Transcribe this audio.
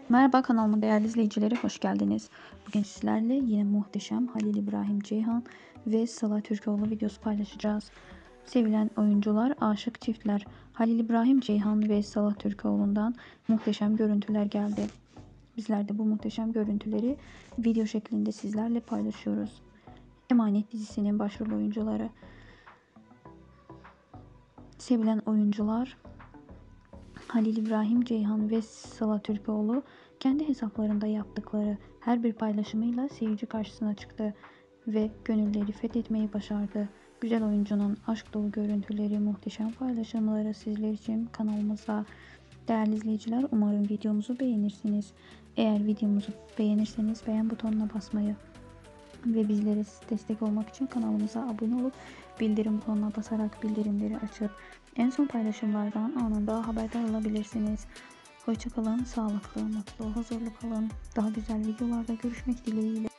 Merhaba kanalıma değerli izleyicileri, hoş geldiniz. Bugün sizlerle yine muhteşem Halil İbrahim Ceyhan ve Sıla Türkoğlu videosu paylaşacağız. Sevilen oyuncular, aşık çiftler Halil İbrahim Ceyhan ve Sıla Türkoğlu'ndan muhteşem görüntüler geldi. Bizler de bu muhteşem görüntüleri video şeklinde sizlerle paylaşıyoruz. Emanet dizisinin başrol oyuncuları, sevilen oyuncular Halil İbrahim Ceyhan ve Sıla Türkoğlu kendi hesaplarında yaptıkları her bir paylaşımıyla seyirci karşısına çıktı ve gönülleri fethetmeyi başardı. Güzel oyuncunun aşk dolu görüntüleri, muhteşem paylaşımları sizler için kanalımıza. Değerli izleyiciler, umarım videomuzu beğenirsiniz. Eğer videomuzu beğenirseniz beğen butonuna basmayı ve bizlere destek olmak için kanalımıza abone olup bildirim butonuna basarak bildirimleri açıp en son paylaşımlardan anında haberdar olabilirsiniz. Hoşça kalın, sağlıklı, mutlu, huzurlu kalın. Daha güzel videolarda görüşmek dileğiyle.